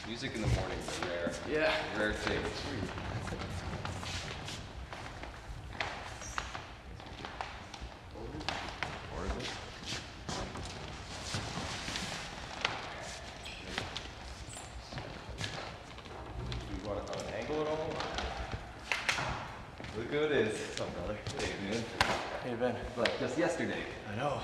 Music in the morning is a rare thing. You want it on an angle at all? Look who it is. What's up, brother? Hey, man. Hey, Ben. Like just yesterday. I know.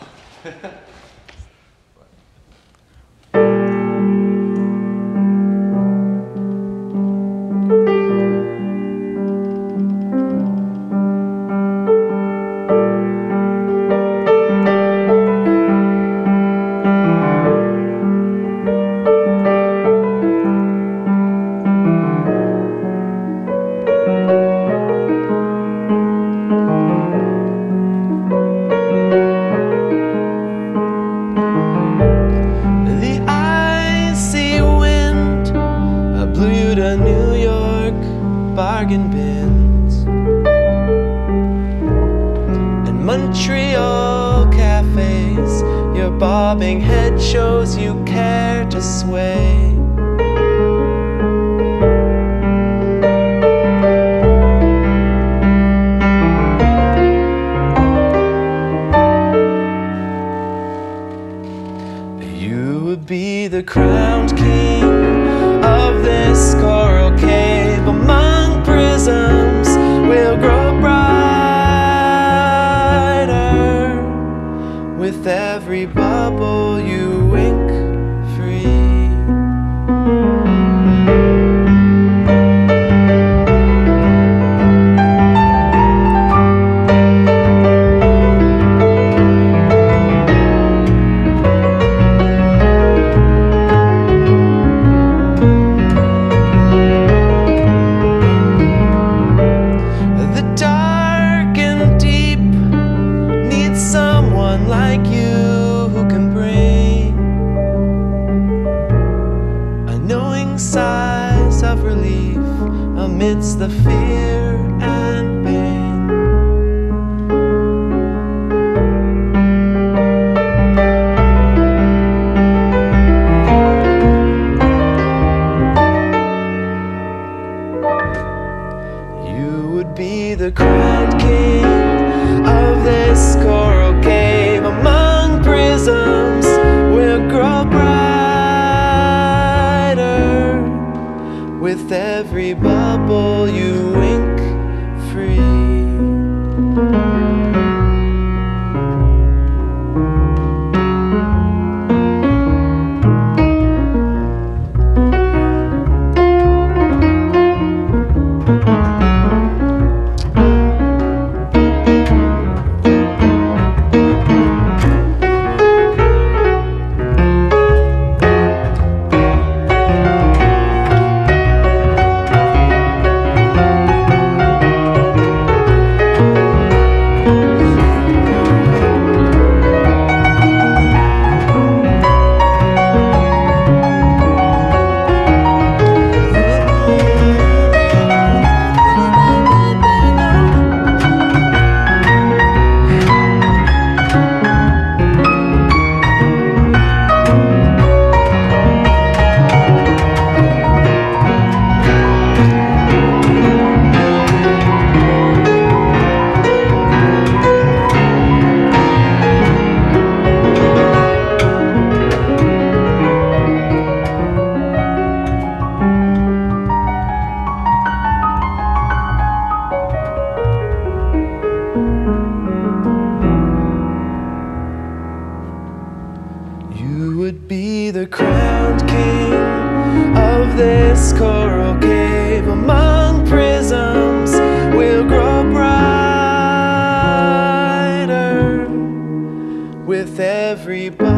New York bargain bins and Montreal cafes. Your bobbing head shows you care to sway. You would be the crowned king of this coral cave. Among prisms will grow brighter with every bubble you wink free. Like you who can bring a knowing sighs of relief amidst the fear and pain. You would be the crowned king of this coral cave. Among prisms will grow brighter with every bubble you wink free. You would be the crowned king of this coral cave. Among prisms will grow brighter with every